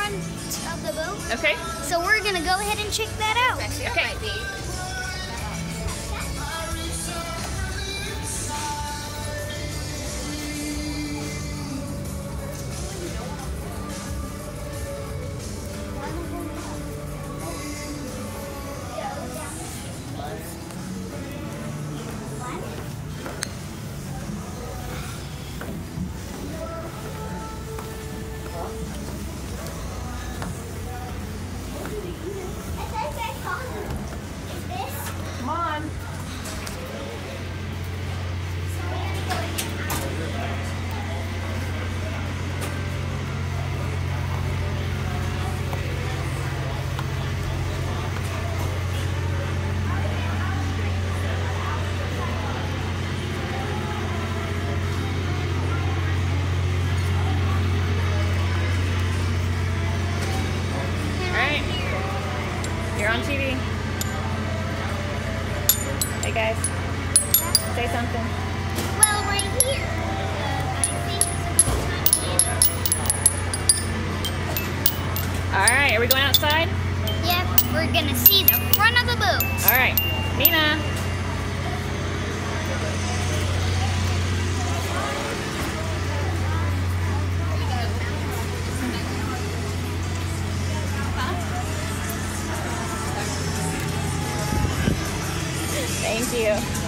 front of the boat. Okay. So we're gonna go ahead and check that out. Okay. Come on. You're on TV. Hey guys, say something. Well, right here, I think All right, are we going outside? yep, we're gonna see the front of the boat. All right, Nina. Thank you.